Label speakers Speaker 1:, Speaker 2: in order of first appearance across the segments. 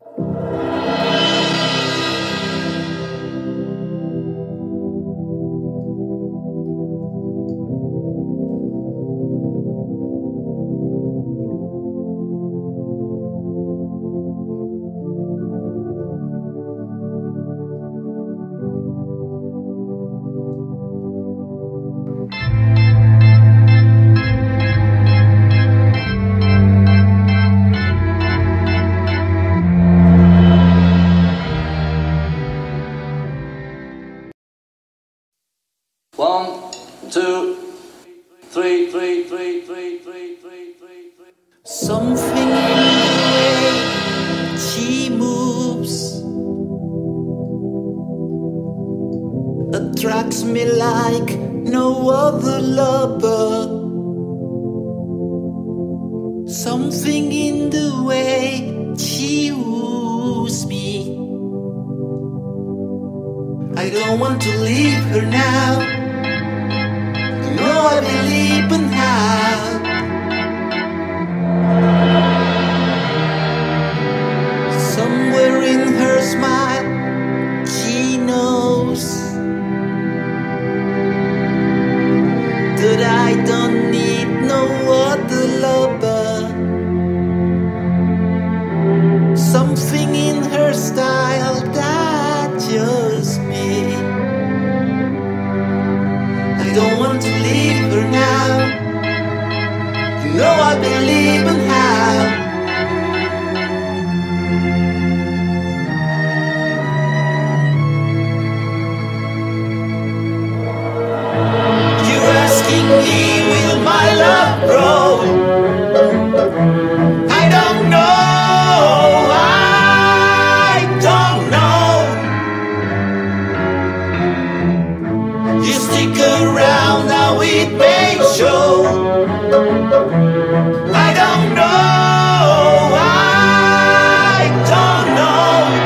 Speaker 1: One, two, three.
Speaker 2: Something in the way she moves attracts me like no other lover. Something in the way she woos me. I don't want to leave her now. No, I believe in how somewhere in her smile she knows that I don't need no other lover. Something in her style that just me. I don't want to leave her now. You know I believe in how you're asking me, will my love grow? I don't know, I don't know. You stick around, now it may show. I don't know, I don't know.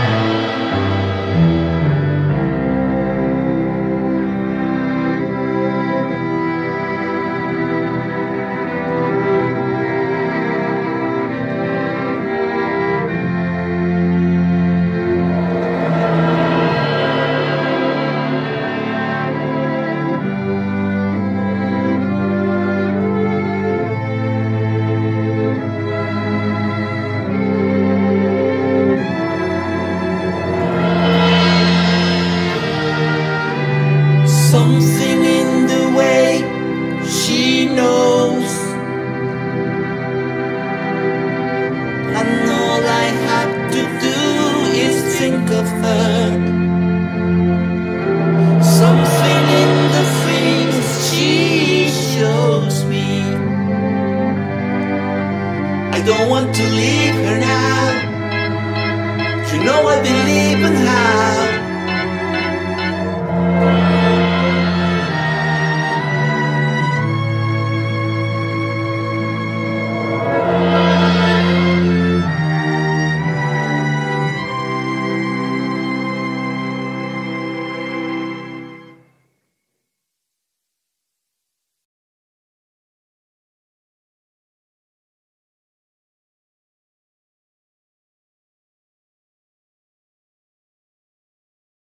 Speaker 2: Something in the way she knows, and all I have to do is think of her. Something in the things she shows me. I don't want to leave her now. You know I believe in her.